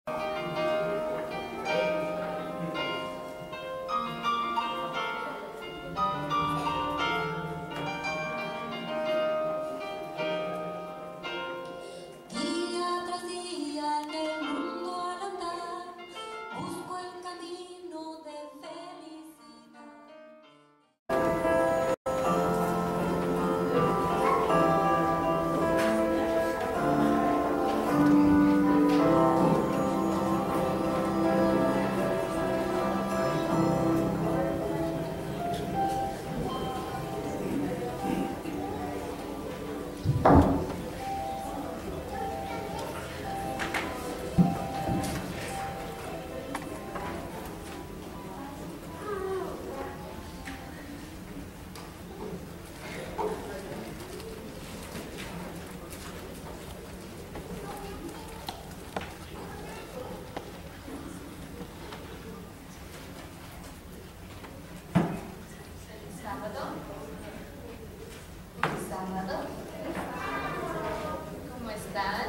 ¿Cómo están?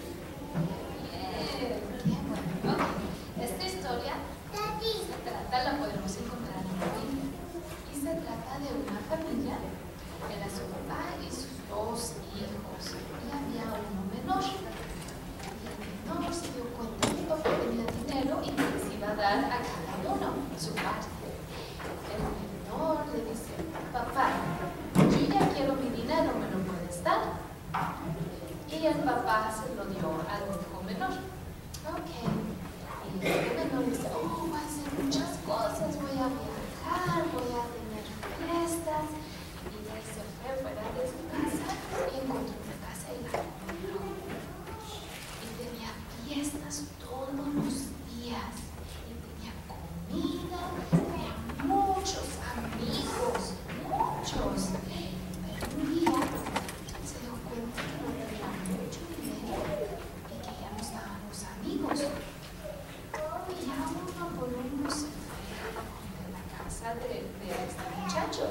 Bien, qué bueno. Esta historia la podemos encontrar en la Biblia y se trata de una familia que era su papá y sus dos hijos y había uno menor. Y el menor se dio cuenta que el papá tenía dinero y que les iba a dar a cada uno su parte. El menor le dice: papá, yo ya quiero mi dinero, ¿me lo puedes dar? Y el papá se lo dio al hijo menor. Ok. Y el menor dice: oh, voy a hacer muchas cosas, voy a viajar, voy a tener fiestas. Y él se fue fuera de su casa y encontró una casa y la compró. Y tenía fiestas todos los días. Y tenía comida, tenía muchos amigos, muchos. Pero un día se dio cuenta que no tenía mucho dinero y que ya no estaban los amigos. Y ya uno por uno se fue de la casa de este muchacho.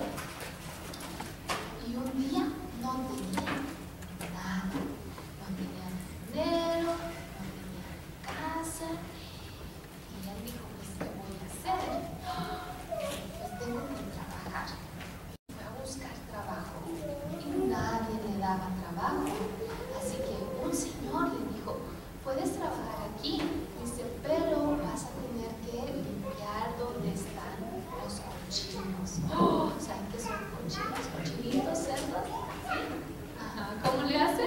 Y un día no tenía nada. No tenía dinero, no tenía casa. Y él dijo: pues, ¿qué voy a hacer? Pues tengo que trabajar. Fue a buscar trabajo y nadie le daba trabajo. Así que un señor le dijo: puedes trabajar aquí. Dice: pero vas a tener que limpiar donde están los cochinos. ¿Saben qué son cochinos? ¿Cochinitos, cerdos? ¿Sí? Ajá. ¿Cómo le hacen?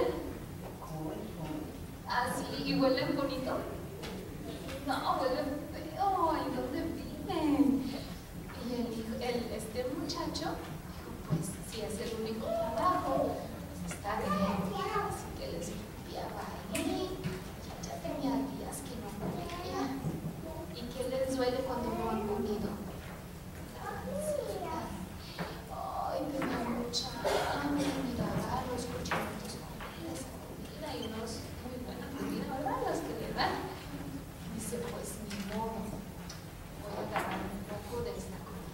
¿Ah, sí? ¿Y huelen bonito? No, huelen feo. ¿Y dónde viven? Y este muchacho dijo: pues si es el único trabajo, pues está bien. Así que les limpiaba ahí. Ya tenía días que no comía. ¿Y qué les duele cuando no han comido? La pancita. Ay, tenía mucha hambre. Miraba a los cochinitos comer esa comida y no es muy buena comida, ¿verdad? Las que le dan. Dice: pues ni modo, voy a agarrar un poco de esta comida.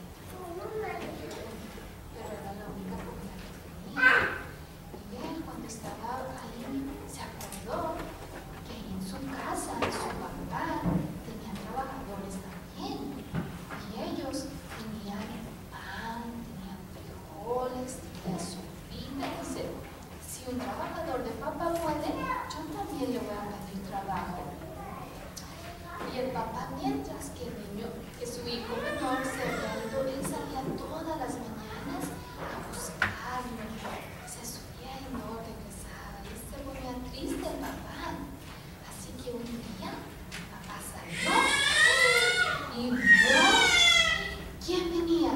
Pero era la única comida que tenía. Y él, cuando estaba ahí, se acordó que en su casa, en su papá, tenían trabajadores también. Y ellos tenían pan, tenían frijoles, tenían sopita. Dice: si un trabajador de papá puede, yo también le voy a pedir trabajo. Y el papá, mientras que el niño, que su hijo menor se había ido, él salía todas las mañanas a buscarlo. Se subía y no regresaba. Y se ponía triste el papá. Así que un día, papá salió y vio. ¿Quién venía?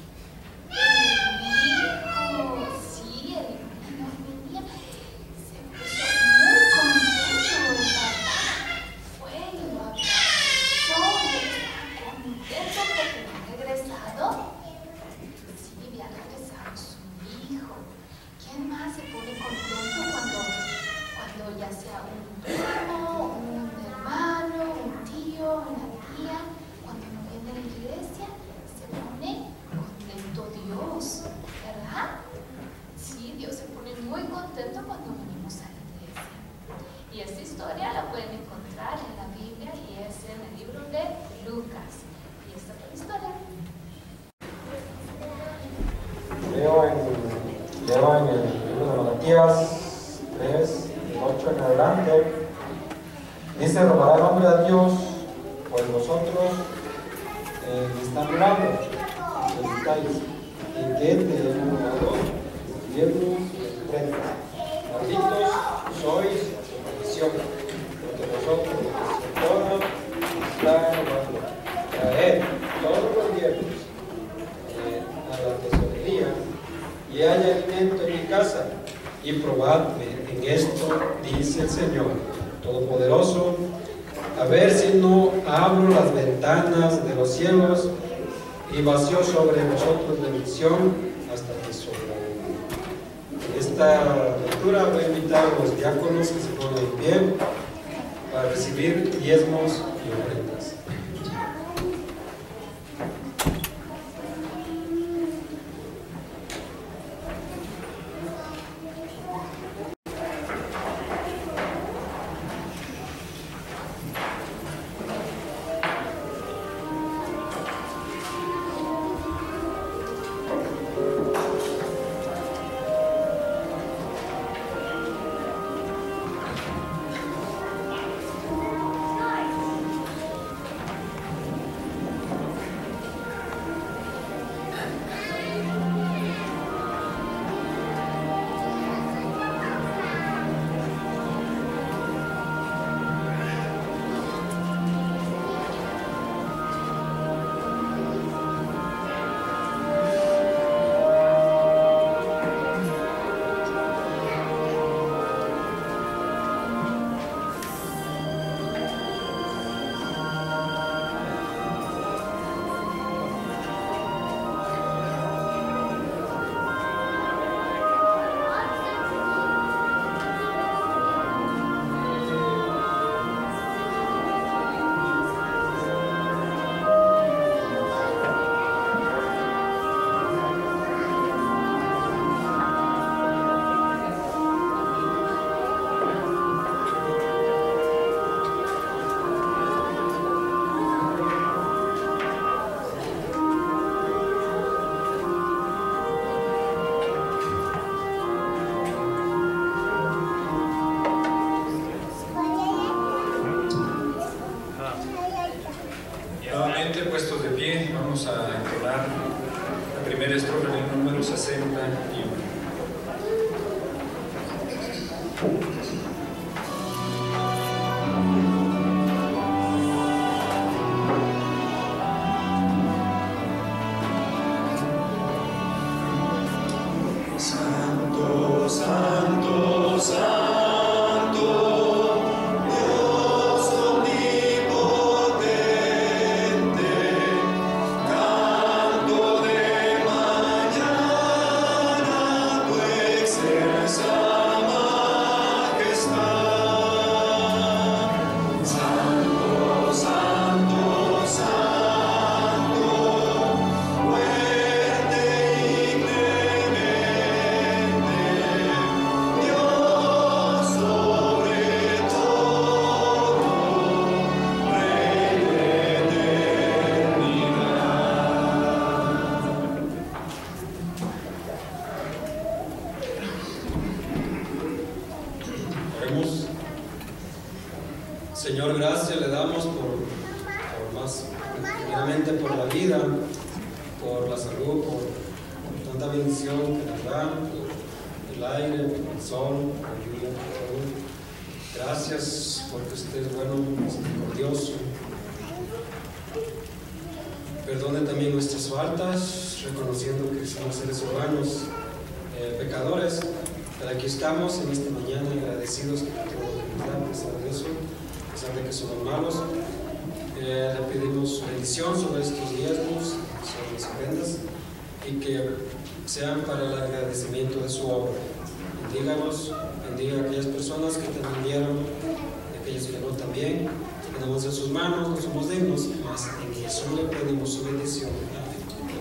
El hijo. Sí, el hijo menor venía. Se puso muy contento el papá. Fue y lo abrazó y él estaba contento porque había regresado. Leo en el libro de Malaquías 3, del 8 en adelante. Dice: robará el hombre a Dios, pues vosotros me están mirando, necesitáis. ¿En qué te he robado? Viernes 30. Malditos sois de maldición, porque vosotros todos están robando. Traed todos los viernes a la tesorería y hay alimento en mi casa, y probadme en esto, dice el Señor Todopoderoso, a ver si no abro las ventanas de los cielos y vacío sobre vosotros bendición hasta que sobreabunde. En esta lectura voy a invitar a los diáconos que se pongan en pie para recibir diezmos y ofrendas. Puestos de pie, vamos a entonar la primera estrofa del número 61. Santo, santo, santo, Dios omnipotente, canto de mañana tu excelsa majestad. Santo, santo, santo, fuerte y clemente, Dios sobre todo, Rey de eternidad. Oremos. Señor, gracias le damos por más, primeramente por la vida, por la salud, por tanta bendición que nos da, por el aire, por el sol, por la lluvia, por todo. Gracias porque usted es bueno, misericordioso. Perdone también nuestras faltas, reconociendo que somos seres humanos, pecadores, pero aquí estamos en esta mañana agradecidos por todo lo que nos da, a pesar de eso, a pesar de que somos malos. Le pedimos su bendición sobre estos diezmos, sobre las ofrendas, y que sean para el agradecimiento de su obra. Bendíganos, bendiga a aquellas personas que también dieron, y aquellos que no también. Tenemos en sus manos, no somos dignos, mas en Jesús le pedimos su bendición. Amén.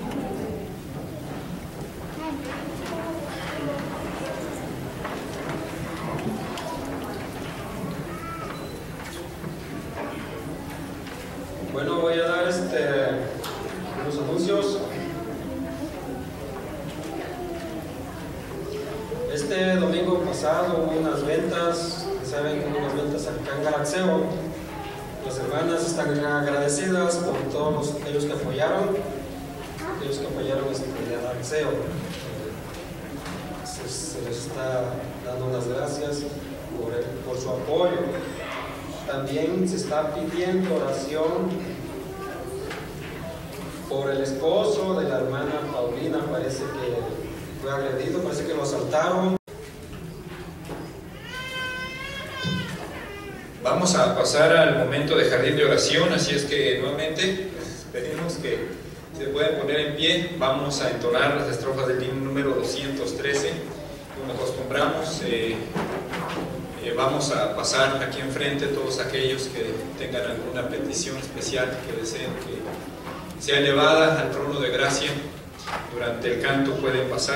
Bueno, voy a dar unos anuncios. Este domingo pasado hubo unas ventas, saben que hubo unas ventas acá en Galaxeo. Las hermanas están agradecidas por todos aquellos que apoyaron este Galaxeo. Se les está dando unas gracias por su apoyo. También se está pidiendo oración por el esposo de la hermana Paulina, parece que fue agredido, parece que lo asaltaron. Vamos a pasar al momento de jardín de oración, así es que nuevamente pedimos que se puedan poner en pie. Vamos a entonar las estrofas del himno número 213, como acostumbramos. Vamos a pasar aquí enfrente todos aquellos que tengan alguna petición especial que deseen que sea elevada al trono de gracia. Durante el canto pueden pasar.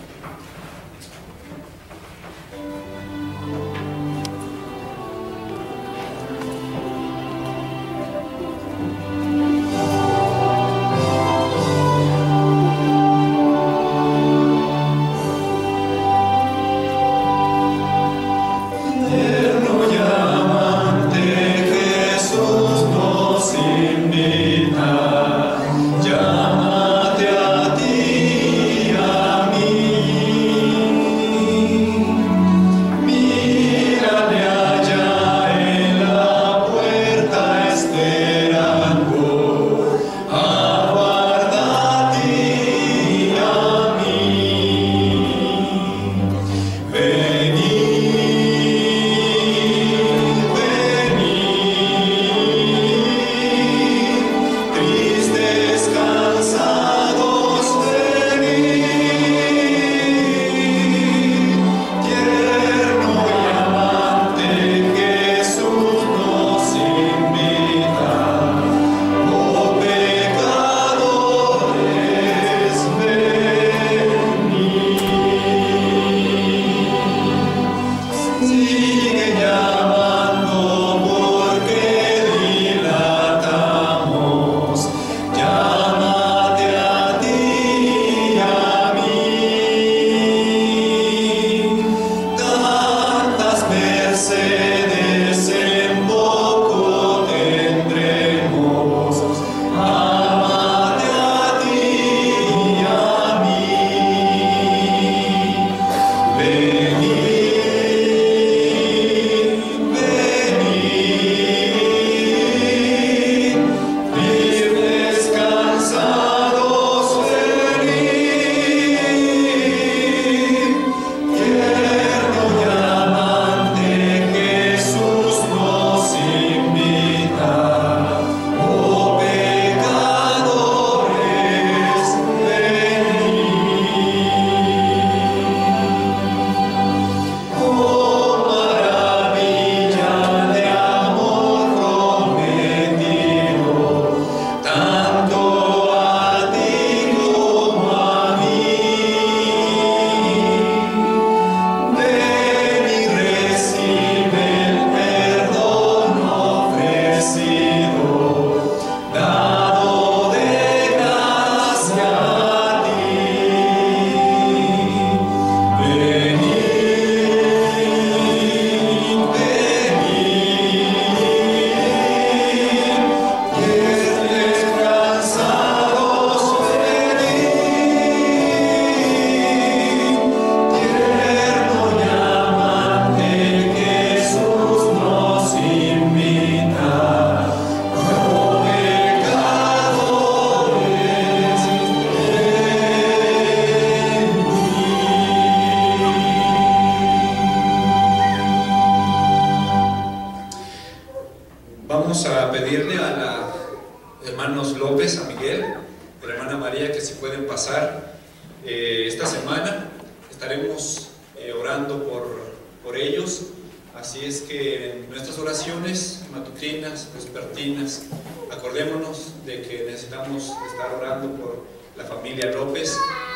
Vamos a pedirle a los hermanos López, a Miguel, a la hermana María, que si pueden pasar esta semana. Estaremos orando por ellos, así es que en nuestras oraciones matutinas, vespertinas, acordémonos de que necesitamos estar orando por la familia López.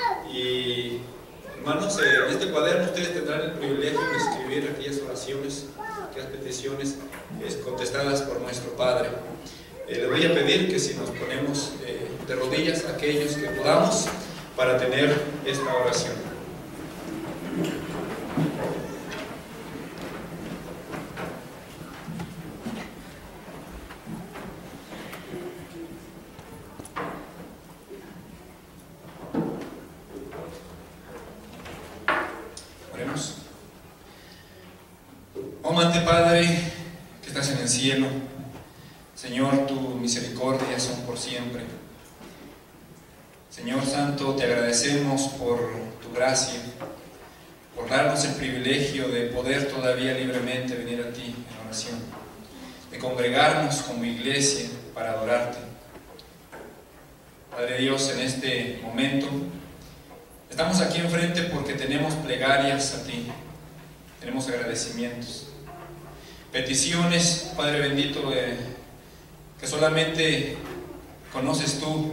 Y hermanos, en este cuaderno ustedes tendrán el privilegio de escribir aquellas oraciones, aquellas peticiones contestadas por nuestro Padre. Les voy a pedir que si nos ponemos de rodillas aquellos que podamos para tener esta oración. amante Padre que estás en el cielo, Señor, tu misericordia son por siempre. Señor Santo, te agradecemos por tu gracia, por darnos el privilegio de poder todavía libremente venir a ti en oración, de congregarnos como iglesia para adorarte. Padre Dios, en este momento estamos aquí enfrente porque tenemos plegarias a ti, tenemos agradecimientos, peticiones, Padre bendito, que solamente conoces tú.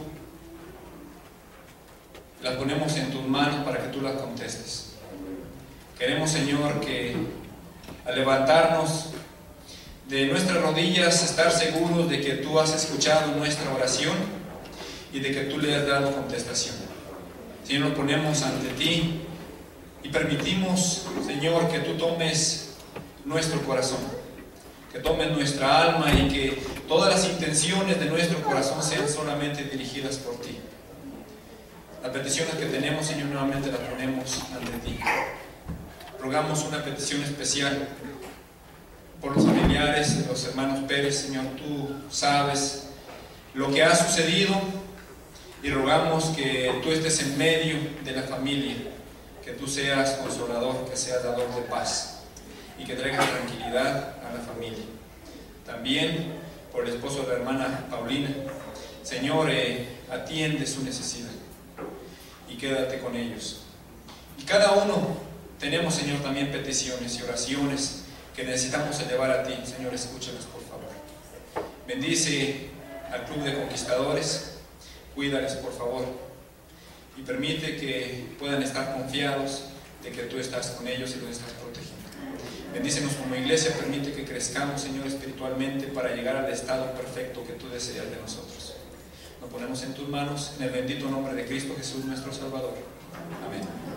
Las ponemos en tus manos para que tú las contestes. Queremos, Señor, que al levantarnos de nuestras rodillas, estar seguros de que tú has escuchado nuestra oración y de que tú le has dado contestación. Señor, nos ponemos ante ti y permitimos, Señor, que tú tomes nuestro corazón, que tomes nuestra alma y que todas las intenciones de nuestro corazón sean solamente dirigidas por ti. Las peticiones que tenemos, Señor, nuevamente las ponemos ante ti. Rogamos una petición especial por los familiares de los hermanos Pérez. Señor, tú sabes lo que ha sucedido y rogamos que tú estés en medio de la familia, que tú seas consolador, que seas dador de paz y que traigas tranquilidad a la familia. También por el esposo de la hermana Paulina. Señor, atiende su necesidad y quédate con ellos. Y cada uno tenemos, Señor, también peticiones y oraciones que necesitamos elevar a ti. Señor, escúchalas, por favor. Bendice al Club de Conquistadores, cuídales, por favor, y permite que puedan estar confiados de que tú estás con ellos y los estás protegiendo. Bendícenos como iglesia, permite que crezcamos, Señor, espiritualmente para llegar al estado perfecto que tú deseas de nosotros. Nos ponemos en tus manos, en el bendito nombre de Cristo Jesús, nuestro Salvador. Amén.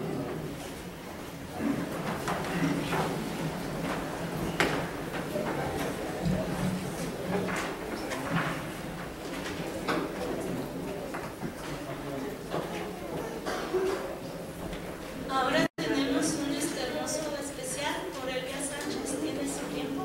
Ahora tenemos un hermoso especial por Elvia Sánchez. ¿Tiene su tiempo?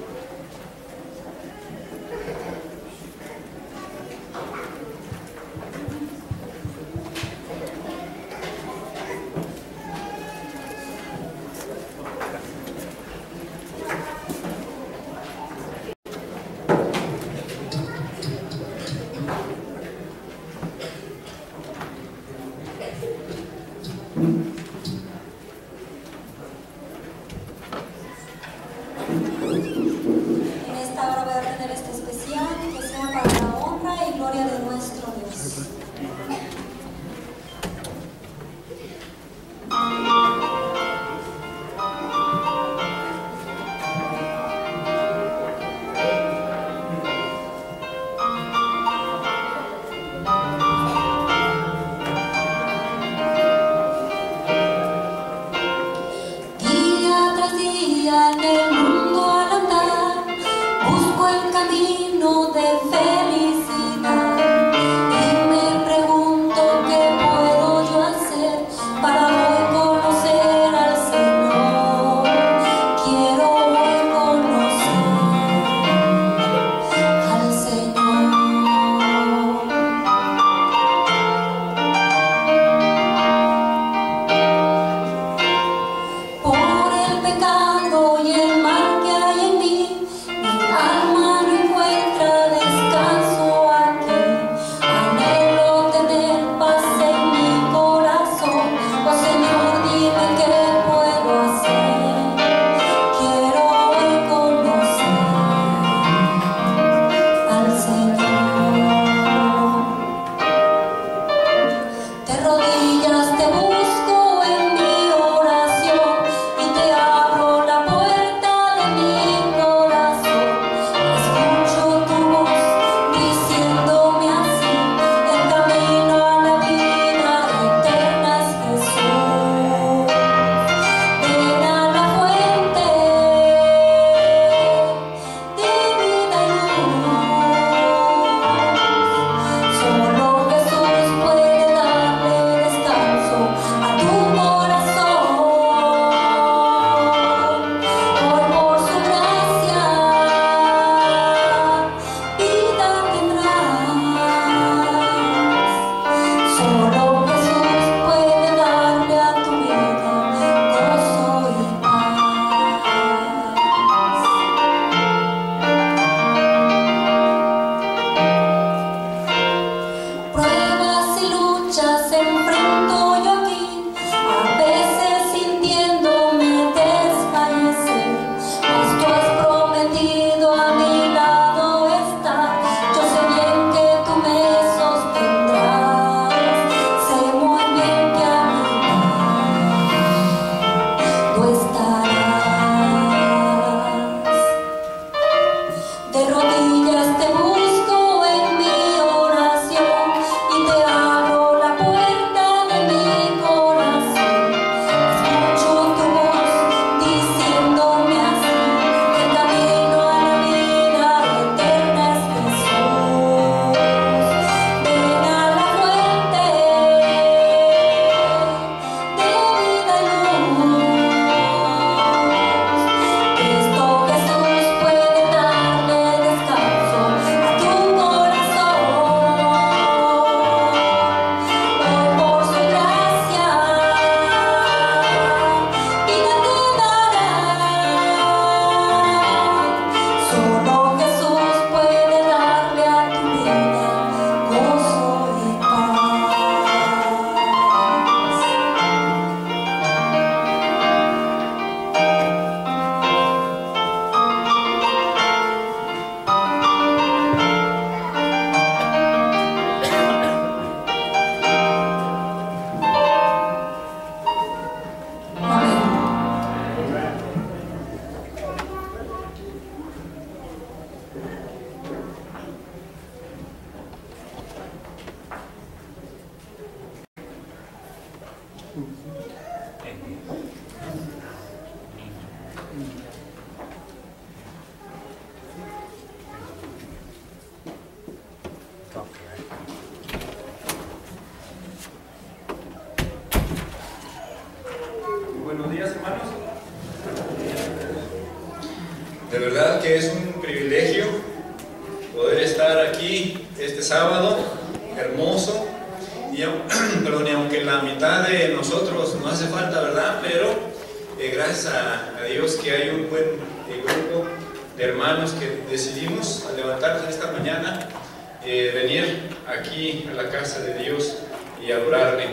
De verdad que es un privilegio poder estar aquí este sábado hermoso. Y aunque la mitad de nosotros no hace falta, ¿verdad? Pero gracias a Dios que hay un buen grupo de hermanos que decidimos al levantarnos esta mañana venir aquí a la casa de Dios y adorarle.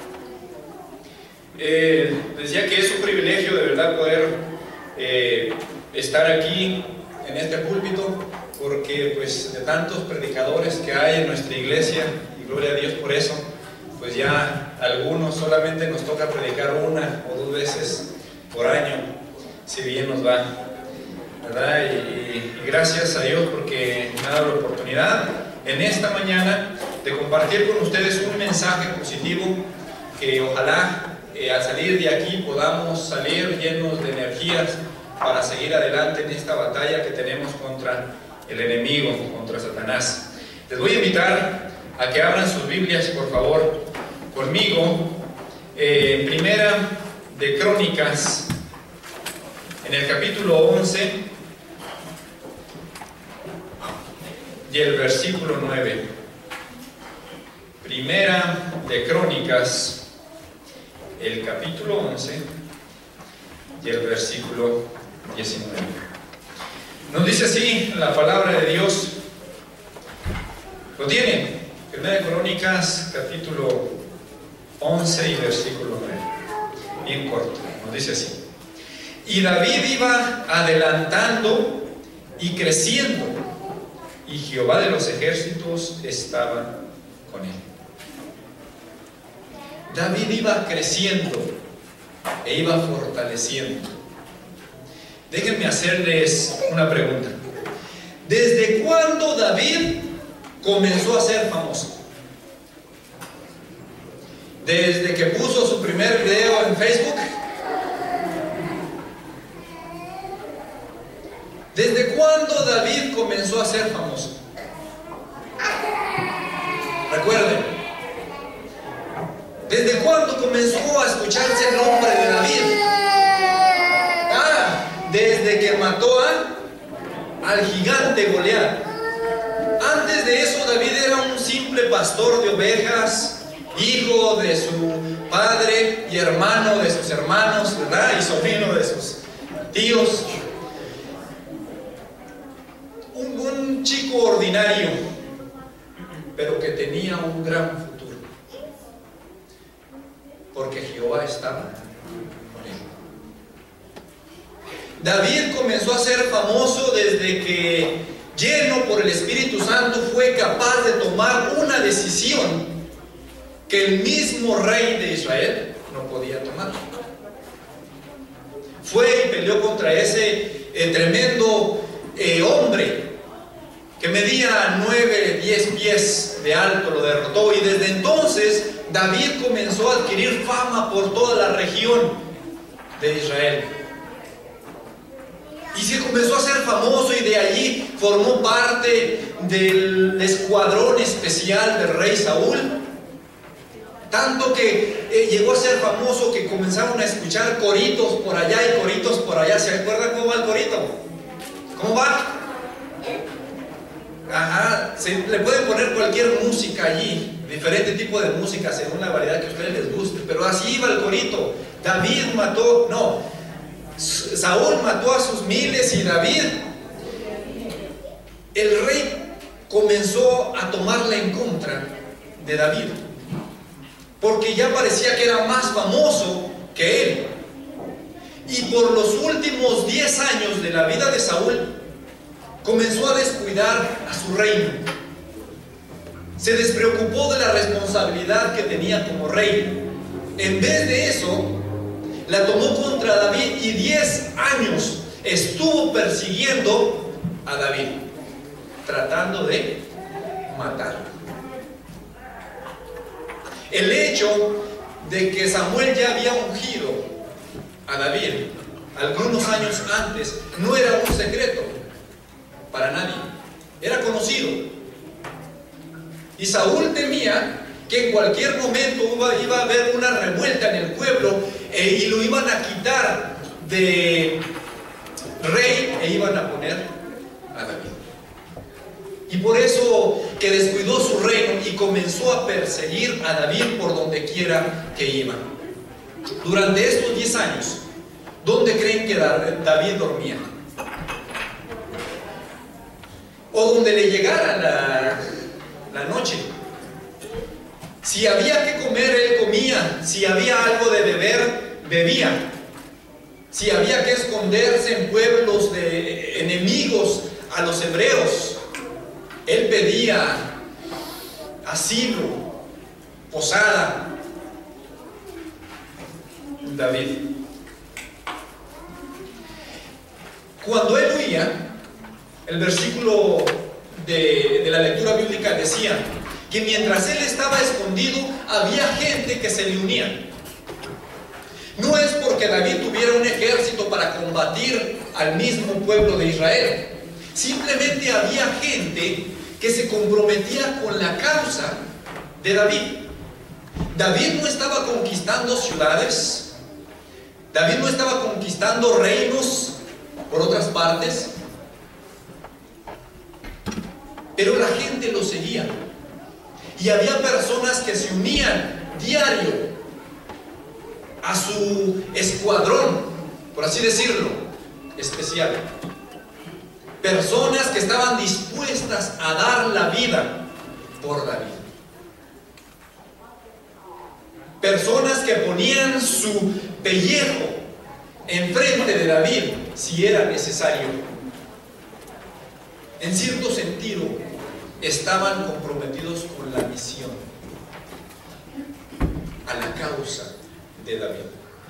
Decía que es un privilegio de verdad poder estar aquí en este púlpito, porque pues de tantos predicadores que hay en nuestra iglesia, y gloria a Dios por eso, pues ya algunos solamente nos toca predicar 1 o 2 veces por año, si bien nos va, ¿verdad? Y gracias a Dios porque me ha dado la oportunidad en esta mañana de compartir con ustedes un mensaje positivo que ojalá al salir de aquí podamos salir llenos de energías para seguir adelante en esta batalla que tenemos contra el enemigo, contra Satanás. Les voy a invitar a que abran sus Biblias, por favor, conmigo, en Primera de Crónicas, en el capítulo 11 y el versículo 9. Primera de Crónicas, el capítulo 11 y el versículo 19. Nos dice así la palabra de Dios. ¿Lo tienen? Primera de Crónicas, capítulo 11 y versículo 9. Bien corto, nos dice así. Y David iba adelantando y creciendo, y Jehová de los ejércitos estaba con él. David iba creciendo e iba fortaleciendo. Déjenme hacerles una pregunta. ¿Desde cuándo David comenzó a ser famoso? ¿Desde que puso su primer video en Facebook? ¿Desde cuándo David comenzó a ser famoso? Recuerden. ¿Desde cuándo comenzó a escucharse el nombre de David? Desde que mató al gigante Goliat. Antes de eso, David era un simple pastor de ovejas, hijo de su padre y hermano de sus hermanos, ¿verdad? Y sobrino de sus tíos. Un chico ordinario, pero que tenía un gran futuro, porque Jehová estaba con él. David comenzó a ser famoso desde que, lleno por el Espíritu Santo, fue capaz de tomar una decisión que el mismo rey de Israel no podía tomar. Fue y peleó contra ese tremendo hombre que medía 9, 10 pies de alto, lo derrotó, y desde entonces David comenzó a adquirir fama por toda la región de Israel. Y se comenzó a ser famoso, y de allí formó parte del escuadrón especial del rey Saúl. Tanto que llegó a ser famoso que comenzaron a escuchar coritos por allá y coritos por allá. ¿Se acuerdan cómo va el corito? ¿Cómo va? Ajá, le pueden poner cualquier música allí, diferente tipo de música según la variedad que a ustedes les guste, pero así iba el corito. Saúl mató a sus miles, y David, el rey, comenzó a tomarla en contra de David, porque ya parecía que era más famoso que él. Y por los últimos 10 años de la vida de Saúl, comenzó a descuidar a su reino. Se despreocupó de la responsabilidad que tenía como rey. En vez de eso, la tomó contra David, y 10 años estuvo persiguiendo a David, tratando de matarlo. El hecho de que Samuel ya había ungido a David algunos años antes no era un secreto para nadie, era conocido. Y Saúl temía que en cualquier momento iba a haber una revuelta en el pueblo y lo iban a quitar de rey e iban a poner a David. Y por eso que descuidó su reino y comenzó a perseguir a David por donde quiera que iba. Durante estos 10 años, ¿dónde creen que David dormía? O donde le llegara la noche. Si había que comer, él comía. Si había algo de beber, bebía. Si había que esconderse en pueblos de enemigos a los hebreos, él pedía asilo, posada. David. Cuando él huía, el versículo de la lectura bíblica decía que mientras él estaba escondido, había gente que se le unía. No es porque David tuviera un ejército para combatir al mismo pueblo de Israel. Simplemente había gente que se comprometía con la causa de David. David no estaba conquistando ciudades. David no estaba conquistando reinos por otras partes. Pero la gente lo seguía. Y había personas que se unían diario a su escuadrón, por así decirlo, especial. Personas que estaban dispuestas a dar la vida por David. Personas que ponían su pellejo enfrente de David si era necesario. En cierto sentido, estaban comprometidos con la misión, a la causa de David.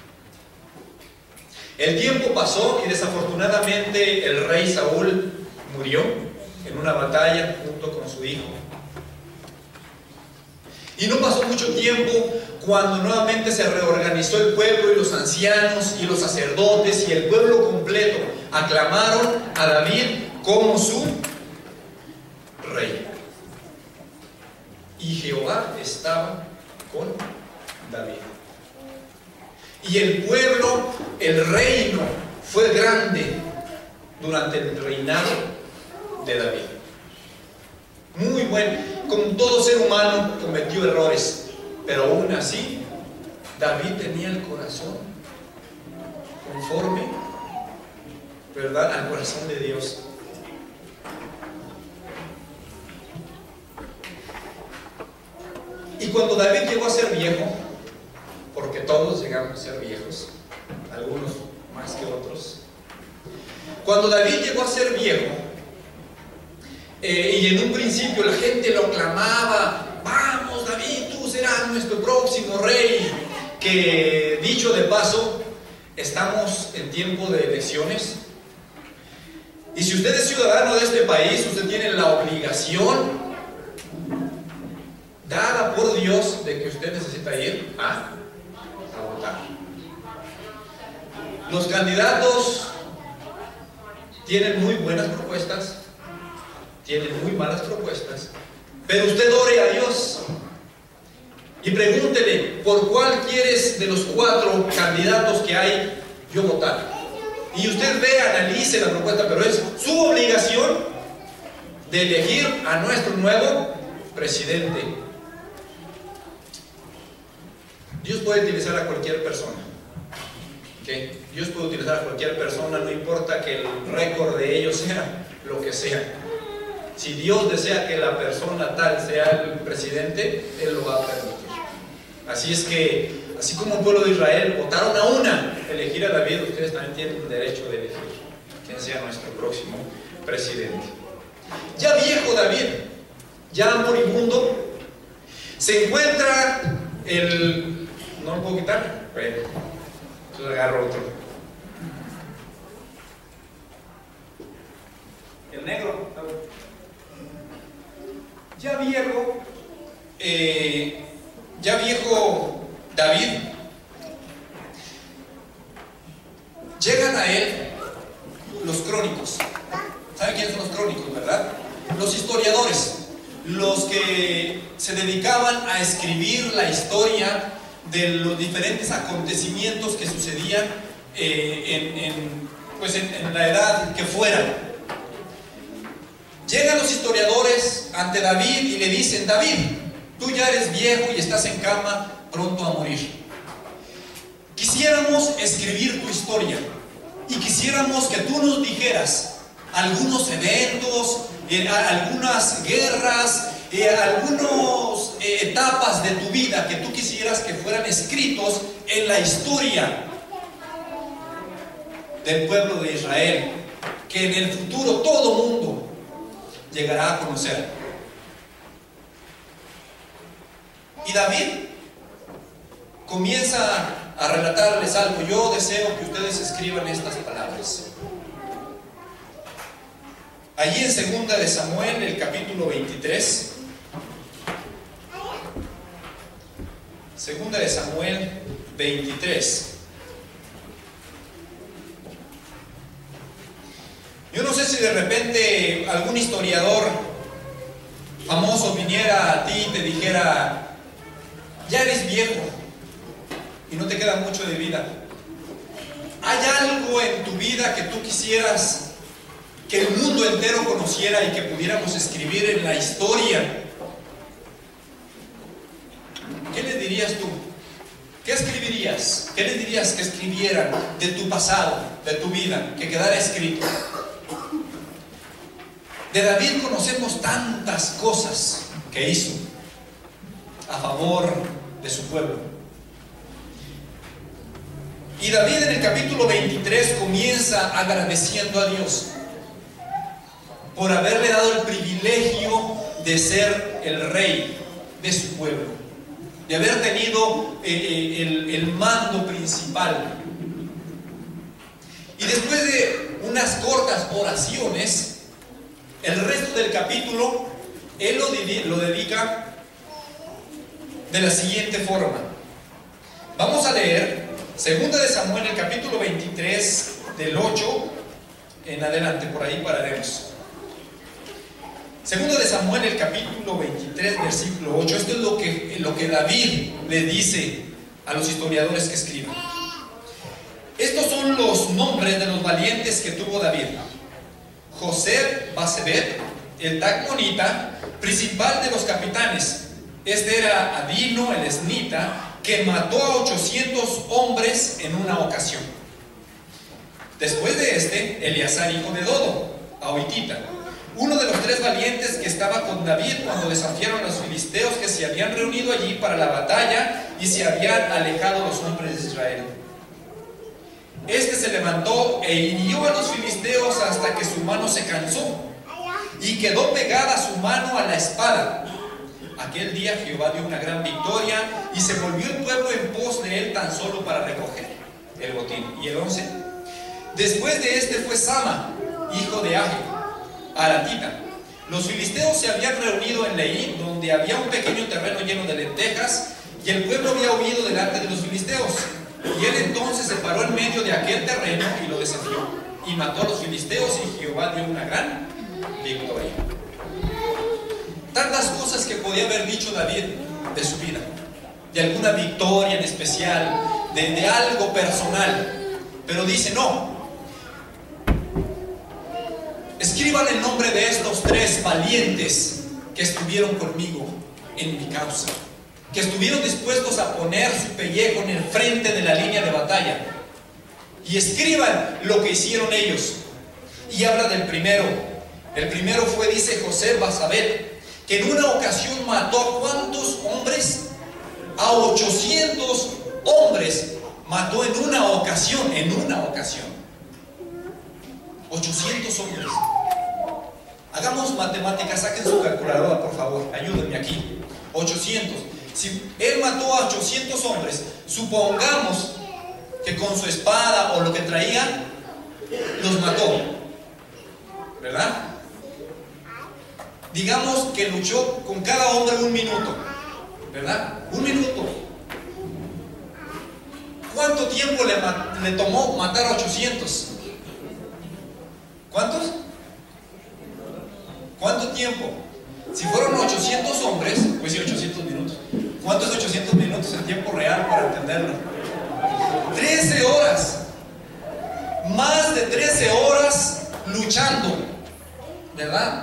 El tiempo pasó y desafortunadamente el rey Saúl murió en una batalla junto con su hijo. Y no pasó mucho tiempo cuando nuevamente se reorganizó el pueblo y los ancianos y los sacerdotes y el pueblo completo aclamaron a David como su rey. Y Jehová estaba con David. Y el pueblo, el reino, fue grande durante el reinado de David. Muy bueno. Como todo ser humano cometió errores, pero aún así, David tenía el corazón conforme, ¿verdad?, al corazón de Dios. Y cuando David llegó a ser viejo, porque todos llegamos a ser viejos, algunos más que otros, cuando David llegó a ser viejo, y en un principio la gente lo aclamaba: vamos David, tú serás nuestro próximo rey, que dicho de paso, estamos en tiempo de elecciones, y si usted es ciudadano de este país, usted tiene la obligación dada por Dios de que usted necesita ir a votar. Los candidatos tienen muy buenas propuestas, tienen muy malas propuestas, pero usted ore a Dios y pregúntele: ¿por cuál quieres de los 4 candidatos que hay yo votar? Y usted ve, analice la propuesta, pero es su obligación de elegir a nuestro nuevo presidente. Dios puede utilizar a cualquier persona. ¿Okay? Dios puede utilizar a cualquier persona, no importa que el récord de ellos sea lo que sea. Si Dios desea que la persona tal sea el presidente, Él lo va a permitir. Así es que, así como el pueblo de Israel votaron a una elegir a David, ustedes también tienen el derecho de elegir quién sea nuestro próximo presidente. Ya viejo David, ya moribundo, se encuentra el... ¿No lo puedo quitar? Bueno, entonces agarro otro. El negro. Ya viejo David, llegan a él los crónicos. ¿Saben quiénes son los crónicos, verdad? Los historiadores, los que se dedicaban a escribir la historia de los diferentes acontecimientos que sucedían pues en la edad que fuera. Llegan los historiadores ante David y le dicen: David, tú ya eres viejo y estás en cama, pronto a morir. Quisiéramos escribir tu historia y quisiéramos que tú nos dijeras algunos eventos, algunas guerras, algunas etapas de tu vida que tú quisieras que fueran escritos en la historia del pueblo de Israel, que en el futuro todo mundo llegará a conocer. Y David comienza a relatarles algo. Yo deseo que ustedes escriban estas palabras. Allí en 2 de Samuel, el capítulo 23. 2 de Samuel 23. Yo no sé si de repente algún historiador famoso viniera a ti y te dijera: ya eres viejo y no te queda mucho de vida. ¿Hay algo en tu vida que tú quisieras que el mundo entero conociera y que pudiéramos escribir en la historia? ¿Qué les dirías tú? ¿Qué escribirías? ¿Qué les dirías que escribieran de tu pasado, de tu vida, que quedara escrito? De David conocemos tantas cosas que hizo a favor de su pueblo. Y David en el capítulo 23 comienza agradeciendo a Dios por haberle dado el privilegio de ser el rey de su pueblo, de haber tenido el mando principal. Y después de unas cortas oraciones, el resto del capítulo él lo dedica de la siguiente forma. Vamos a leer 2 de Samuel, el capítulo 23, del 8 en adelante, por ahí pararemos. 2 de Samuel, el capítulo 23, versículo 8. Esto es lo que David le dice a los historiadores que escriben. Estos son los nombres de los valientes que tuvo David: José Basebet, el tacmonita, principal de los capitanes. Este era Adino, el esnita, que mató a 800 hombres en una ocasión. Después de este, Eleazar, hijo de Dodo, ahoitita, uno de los 3 valientes que estaba con David cuando desafiaron a los filisteos que se habían reunido allí para la batalla y se habían alejado los hombres de Israel. Este se levantó e hirió a los filisteos hasta que su mano se cansó y quedó pegada su mano a la espada. Aquel día Jehová dio una gran victoria y se volvió el pueblo en pos de él tan solo para recoger el botín. Y el 11. Después de este fue Sama, hijo de Age, aratita. Los filisteos se habían reunido en Leí, donde había un pequeño terreno lleno de lentejas, y el pueblo había huido delante de los filisteos. Y él entonces se paró en medio de aquel terreno y lo desafió, y mató a los filisteos, y Jehová dio una gran victoria. Tantas cosas que podía haber dicho David de su vida, de alguna victoria en especial, de algo personal, pero dice: no, escriban el nombre de estos 3 valientes que estuvieron conmigo en mi causa, que estuvieron dispuestos a poner su pellejo en el frente de la línea de batalla, y escriban lo que hicieron ellos. Y habla del primero. El primero fue, dice, José Basabet, que en una ocasión mató a ¿cuántos hombres? A 800 hombres mató en una ocasión. 800 hombres. Hagamos matemáticas, saquen su calculadora, por favor, ayúdenme aquí. 800. Si él mató a 800 hombres, supongamos que con su espada o lo que traía, los mató, ¿verdad? Digamos que luchó con cada hombre 1 minuto, ¿verdad? 1 minuto. ¿Cuánto tiempo le tomó matar a 800? ¿Cuántos? ¿Cuánto tiempo? Si fueron 800 hombres, pues sí, 800 minutos. ¿Cuántos 800 minutos en tiempo real para entenderlo? 13 horas. Más de 13 horas luchando, ¿verdad?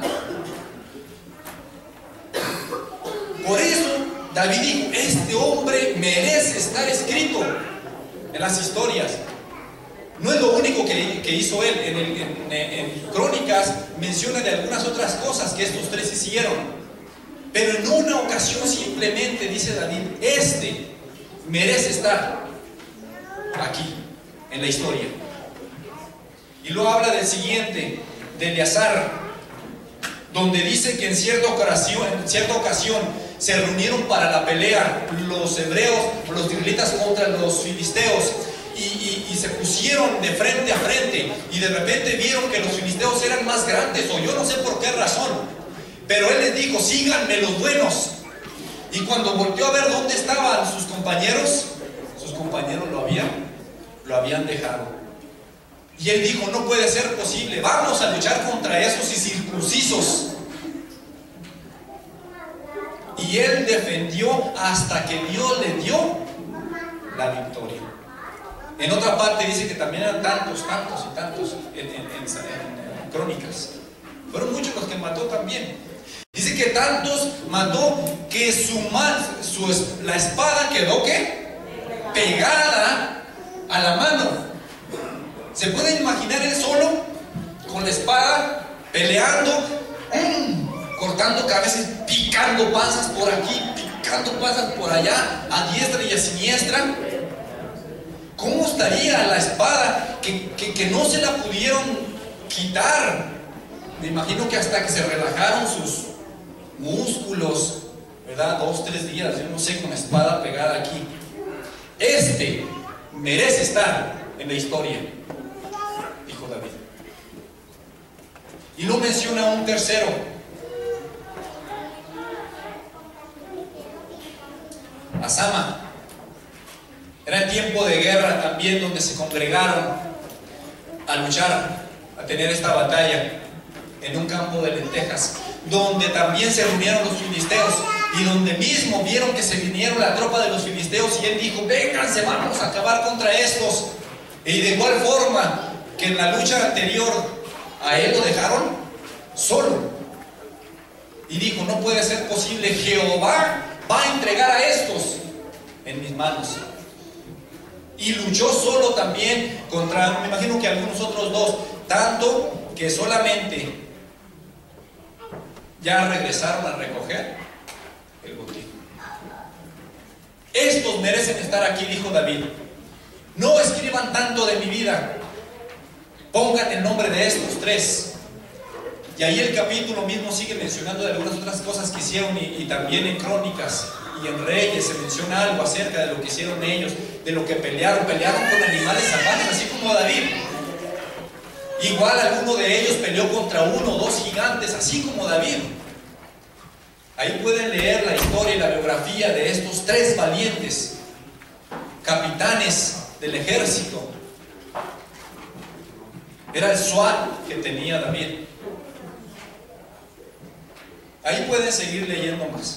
Por eso David dijo, este hombre merece estar escrito en las historias. No es lo único que hizo él. En Crónicas menciona de algunas otras cosas que estos tres hicieron. Pero en una ocasión simplemente dice David, este merece estar aquí, en la historia. Y lo habla del siguiente, de Eleazar, donde dice que en cierta ocasión se reunieron para la pelea los hebreos, los israelitas contra los filisteos, y se pusieron de frente a frente, y de repente vieron que los filisteos eran más grandes, o yo no sé por qué razón, pero él les dijo, síganme los buenos. Y cuando volteó a ver dónde estaban sus compañeros lo habían dejado. Y él dijo, no puede ser posible, vamos a luchar contra esos incircuncisos. Y él defendió hasta que Dios le dio la victoria. En otra parte dice que también eran tantos en Crónicas. Fueron muchos los que mató también. Dice que tantos mató que la espada quedó ¿qué? Pegada a la mano. ¿Se pueden imaginar él solo con la espada peleando, cortando cabezas, picando panzas por aquí, picando panzas por allá, a diestra y a siniestra? ¿Cómo estaría la espada que no se la pudieron quitar? Me imagino que hasta que se relajaron sus músculos, ¿verdad? 2, 3 días, yo no sé, con la espada pegada aquí. Este merece estar en la historia, dijo David. Y lo menciona un tercero. Asama. Era el tiempo de guerra también, donde se congregaron a luchar, a tener esta batalla en un campo de lentejas, donde también se reunieron los filisteos, y donde mismo vieron que se vinieron la tropa de los filisteos, y él dijo, vénganse, vamos a acabar contra estos. Y de igual forma que en la lucha anterior a él lo dejaron solo, y dijo, no puede ser posible, Jehová va a entregar a estos en mis manos. Y luchó solo también contra, me imagino que algunos otros dos, tanto que solamente ya regresaron a recoger el botín. Estos merecen estar aquí, dijo David. No escriban tanto de mi vida, pongan el nombre de estos tres. Y ahí el capítulo mismo sigue mencionando de algunas otras cosas que hicieron, y también en Crónicas y en Reyes se menciona algo acerca de lo que hicieron ellos, de lo que pelearon con animales salvajes, así como David. Igual alguno de ellos peleó contra 1 o 2 gigantes, así como David. Ahí pueden leer la historia y la biografía de estos 3 valientes capitanes del ejército. Era el SWAT que tenía David. Ahí pueden seguir leyendo más.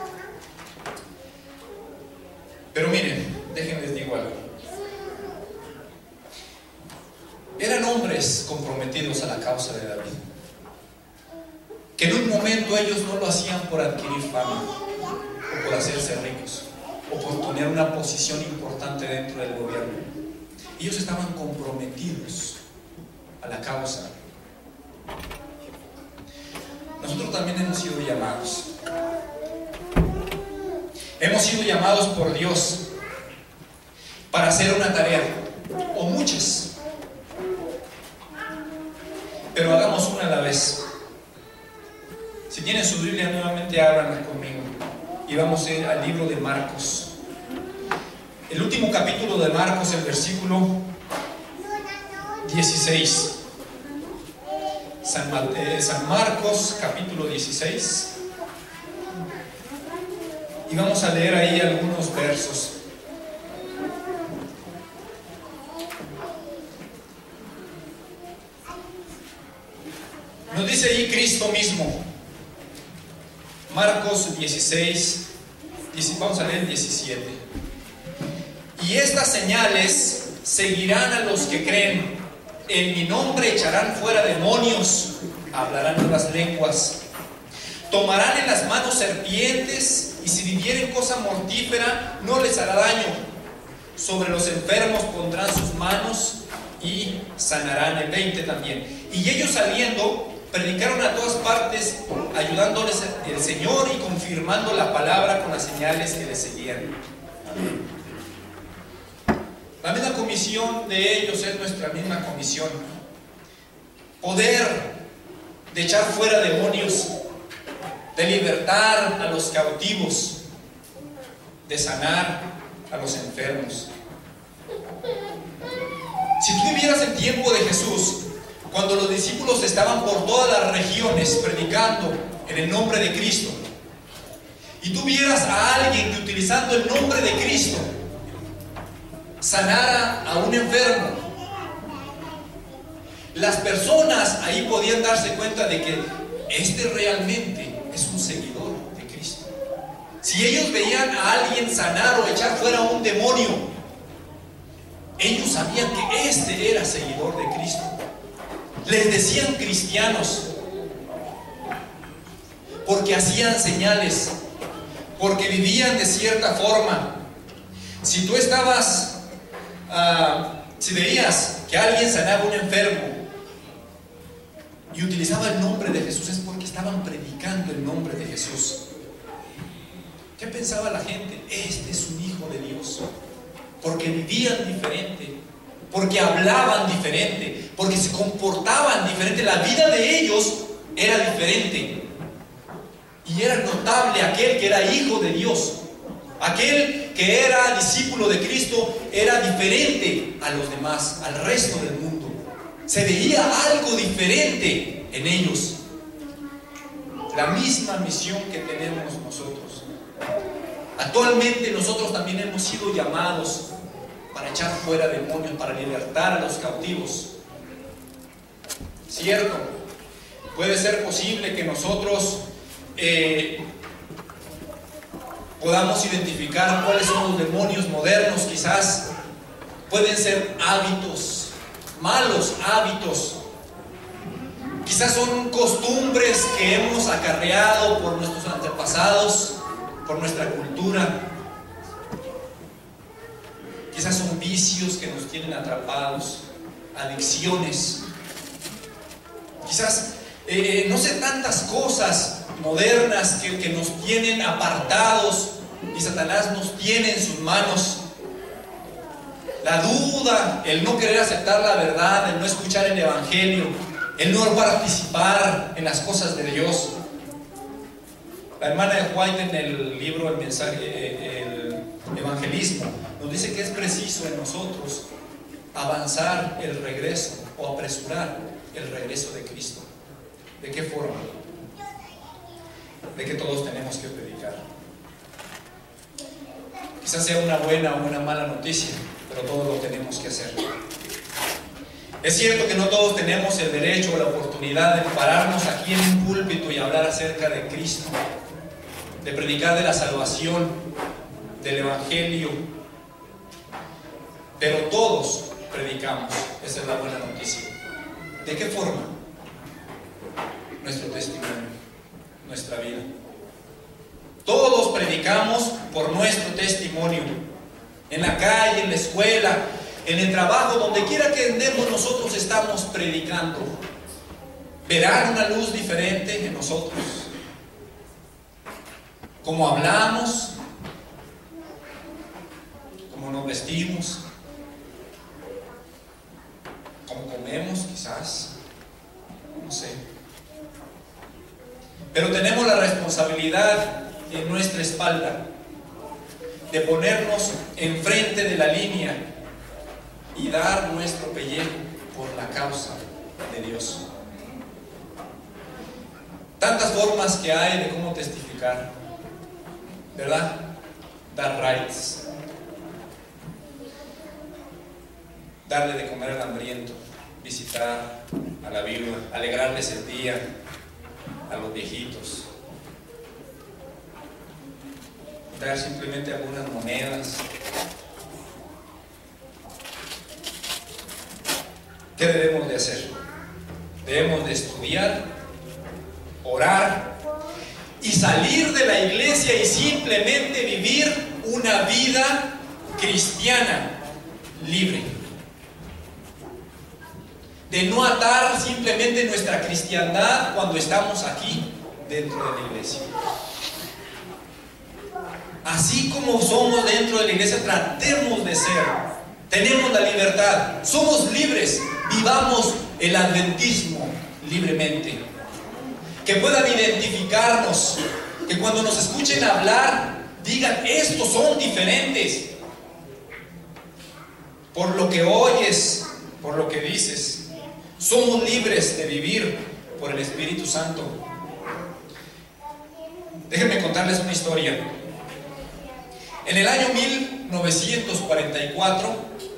Pero miren, déjenles digo algo. Eran hombres comprometidos a la causa de David, que en un momento ellos no lo hacían por adquirir fama, o por hacerse ricos, o por tener una posición importante dentro del gobierno. Ellos estaban comprometidos a la causa. Nosotros también hemos sido llamados. Hemos sido llamados por Dios para hacer una tarea, o muchas, pero hagamos una a la vez. Si tienen su Biblia, nuevamente ábranla conmigo y vamos a ir al libro de Marcos, el último capítulo de Marcos, el versículo 16. San Marcos, capítulo 16. Y vamos a leer ahí algunos versos. Nos dice ahí Cristo mismo. Marcos 16, vamos a leer 17. Y estas señales seguirán a los que creen. en mi nombre echarán fuera demonios, hablarán nuevas lenguas, tomarán en las manos serpientes, y si vivieren cosa mortífera no les hará daño. Sobre los enfermos pondrán sus manos y sanarán. El 20 también. Y ellos saliendo predicaron a todas partes, ayudándoles el Señor y confirmando la palabra con las señales que les seguían. La misma comisión de ellos es nuestra misma comisión. Poder de echar fuera demonios, de libertar a los cautivos, de sanar a los enfermos. Si tú vivieras en tiempo de Jesús, cuando los discípulos estaban por todas las regiones predicando en el nombre de Cristo, y tú vieras a alguien que utilizando el nombre de Cristo sanara a un enfermo, las personas ahí podían darse cuenta de que este realmente es un seguidor de Cristo. Si ellos veían a alguien sanar o echar fuera un demonio, ellos sabían que este era seguidor de Cristo. Les decían cristianos porque hacían señales, porque vivían de cierta forma. Si tú estabas, si veías que alguien sanaba a un enfermo y utilizaba el nombre de Jesús, es porque estaban predicando el nombre de Jesús. ¿Qué pensaba la gente? Este es un hijo de Dios. Porque vivían diferente, porque hablaban diferente, porque se comportaban diferente. La vida de ellos era diferente. Y era notable aquel que era hijo de Dios. Aquel que era discípulo de Cristo era diferente a los demás, al resto del mundo. Se veía algo diferente en ellos. La misma misión que tenemos nosotros. Actualmente nosotros también hemos sido llamados para echar fuera demonios, para libertar a los cautivos. Cierto, puede ser posible que nosotros podamos identificar cuáles son los demonios modernos. Quizás pueden ser hábitos, malos hábitos. Quizás son costumbres que hemos acarreado por nuestros antepasados, por nuestra cultura. Quizás son vicios que nos tienen atrapados, adicciones. Quizás, no sé, tantas cosas modernas que nos tienen apartados y Satanás nos tiene en sus manos. La duda, el no querer aceptar la verdad, el no escuchar el Evangelio, el no participar en las cosas de Dios. La hermana de White en el libro El mensaje, el evangelismo, nos dice que es preciso en nosotros avanzar el regreso o apresurar el regreso de Cristo. ¿De qué forma? De que todos tenemos que predicar. Quizás sea una buena o una mala noticia, pero todos lo tenemos que hacer. Es cierto que no todos tenemos el derecho o la oportunidad de pararnos aquí en un púlpito y hablar acerca de Cristo, de predicar de la salvación, del Evangelio, pero todos predicamos. Esa es la buena noticia. ¿De qué forma? Nuestro testimonio, nuestra vida. Todos predicamos por nuestro testimonio, en la calle, en la escuela, en el trabajo, donde quiera que andemos, nosotros estamos predicando. Verán una luz diferente en nosotros. Cómo hablamos, cómo nos vestimos, cómo comemos, quizás, no sé. Pero tenemos la responsabilidad en nuestra espalda de ponernos enfrente de la línea y dar nuestro pellejo por la causa de Dios. Tantas formas que hay de cómo testificar, ¿verdad? Dar rights, darle de comer al hambriento, visitar a la viuda, alegrarles el día a los viejitos, dar simplemente algunas monedas. ¿qué debemos de hacer? Debemos de estudiar, orar y salir de la iglesia y simplemente vivir una vida cristiana libre. De no atar simplemente nuestra cristiandad cuando estamos aquí dentro de la iglesia. Así como somos dentro de la iglesia, tratemos de ser. Tenemos la libertad, somos libres, vivamos el adventismo libremente. Que puedan identificarnos, que cuando nos escuchen hablar, digan, estos son diferentes. Por lo que oyes, por lo que dices, somos libres de vivir por el Espíritu Santo. Déjenme contarles una historia. En el año 1944,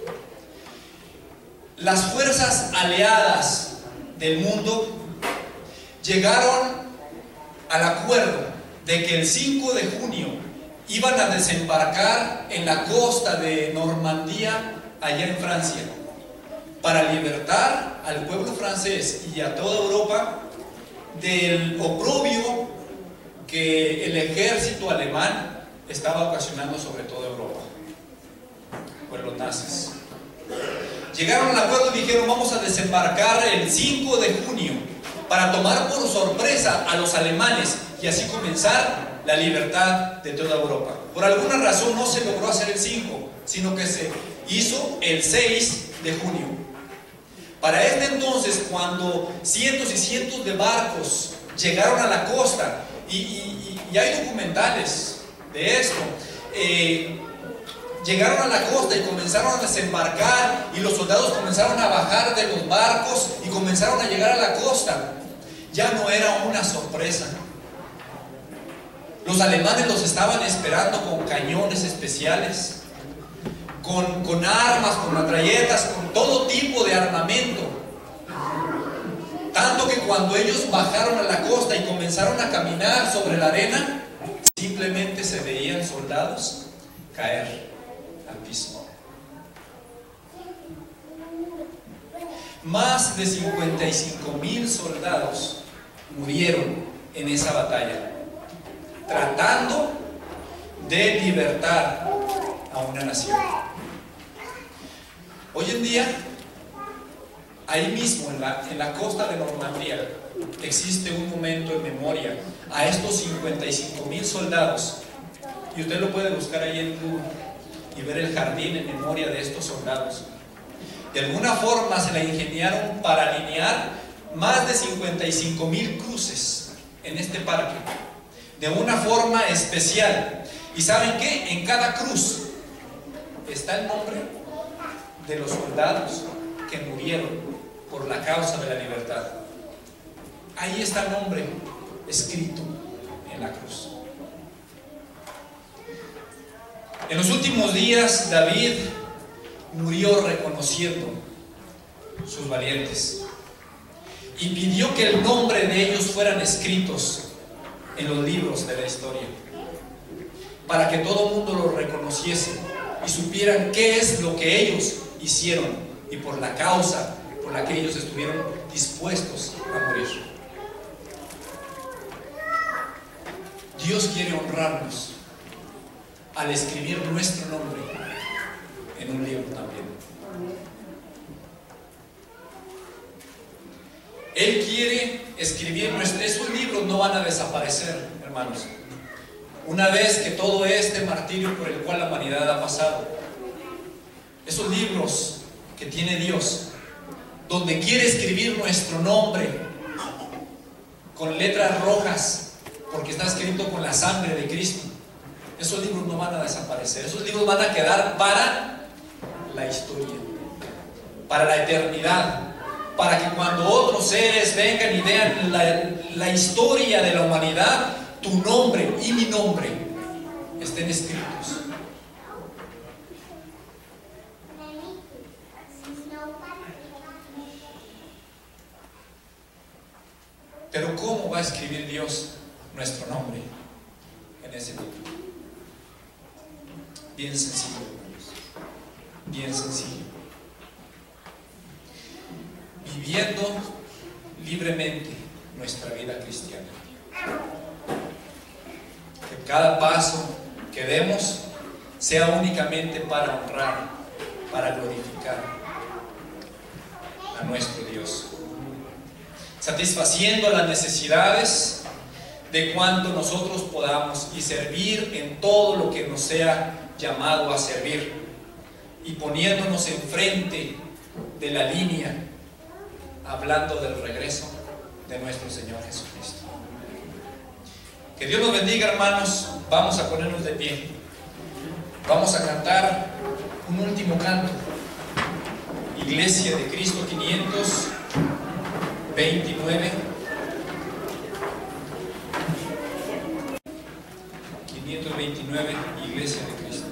las fuerzas aliadas del mundo llegaron al acuerdo de que el 5 de junio iban a desembarcar en la costa de Normandía, allá en Francia, para libertar al pueblo francés y a toda Europa del oprobio que el ejército alemán estaba ocasionando sobre toda Europa, por los nazis. Llegaron al acuerdo y dijeron, vamos a desembarcar el 5 de junio para tomar por sorpresa a los alemanes y así comenzar la libertad de toda Europa. Por alguna razón no se logró hacer el 5, sino que se hizo el 6 de junio. Para este entonces, cuando cientos y cientos de barcos llegaron a la costa, y hay documentales de esto, llegaron a la costa y comenzaron a desembarcar, y los soldados comenzaron a bajar de los barcos y comenzaron a llegar a la costa. Ya no era una sorpresa. Los alemanes los estaban esperando con cañones especiales, con armas, con metralletas, con todo tipo de armamento. Tanto que cuando ellos bajaron a la costa y comenzaron a caminar sobre la arena, simplemente se veían soldados caer al piso. Más de 55,000 soldados murieron en esa batalla, tratando de libertar a una nación. Hoy en día, ahí mismo en la costa de Normandía, existe un monumento en memoria a estos 55,000 soldados, y usted lo puede buscar ahí en Google y ver el jardín en memoria de estos soldados. De alguna forma se la ingeniaron para alinear más de 55,000 cruces en este parque, de una forma especial. ¿Y saben qué? En cada cruz está el nombre de los soldados que murieron por la causa de la libertad. Ahí está el nombre escrito en la cruz. En los últimos días, David murió reconociendo sus valientes y pidió que el nombre de ellos fueran escritos en los libros de la historia, para que todo el mundo los reconociese y supieran qué es lo que ellos hicieron y por la causa por la que ellos estuvieron dispuestos a morir. Dios quiere honrarnos al escribir nuestro nombre en un libro también. Él quiere escribir esos libros, no van a desaparecer, hermanos. Una vez que todo este martirio por el cual la humanidad ha pasado, esos libros que tiene Dios, donde quiere escribir nuestro nombre con letras rojas, porque está escrito con la sangre de Cristo, esos libros no van a desaparecer. Esos libros van a quedar para la historia, para la eternidad, para que cuando otros seres vengan y vean la historia de la humanidad, tu nombre y mi nombre estén escritos. Pero ¿cómo va a escribir Dios nuestro nombre en ese libro? Bien sencillo, hermanos. Bien sencillo. viviendo libremente nuestra vida cristiana. Que cada paso que demos sea únicamente para honrar, para glorificar a nuestro Dios, satisfaciendo las necesidades de cuanto nosotros podamos y servir en todo lo que nos sea llamado a servir, y poniéndonos enfrente de la línea, hablando del regreso de nuestro Señor Jesucristo. Que Dios nos bendiga, hermanos. Vamos a ponernos de pie. Vamos a cantar un último canto. Iglesia de Cristo 529. 529, Iglesia de Cristo.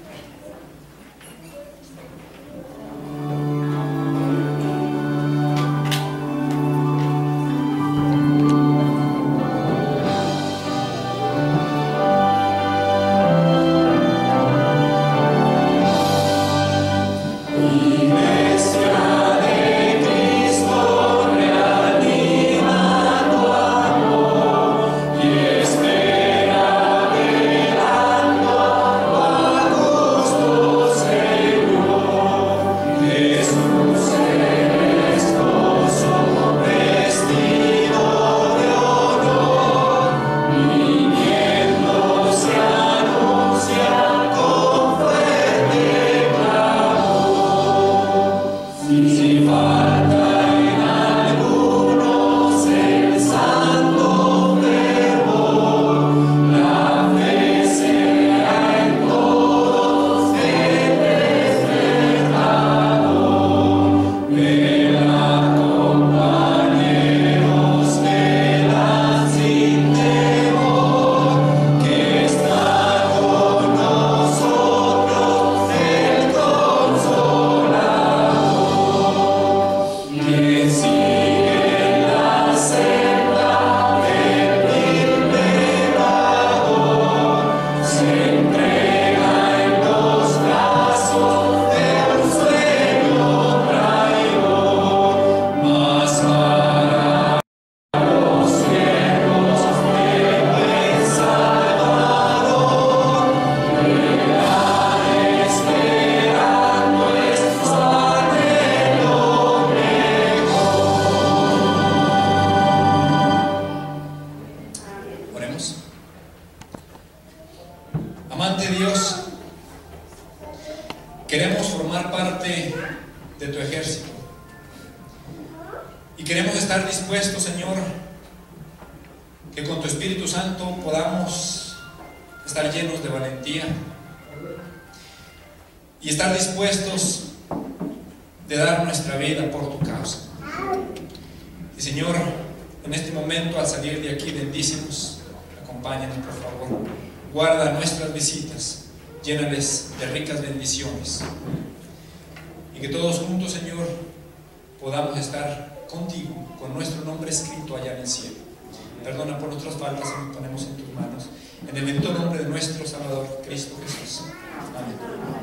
Amante Dios, queremos formar parte de tu ejército y queremos estar dispuestos, Señor, que con tu Espíritu Santo podamos estar llenos de valentía y estar dispuestos de dar nuestra vida por tu causa. Y Señor, en este momento, al salir de aquí, bendícenos, acompáñanos por favor, guarda nuestras visitas, llénales de ricas bendiciones, y que todos juntos, Señor, podamos estar contigo, con nuestro nombre escrito allá en el cielo. Perdona por nuestras faltas y nos ponemos en tus manos, en el bendito nombre de nuestro Salvador, Cristo Jesús. Amén.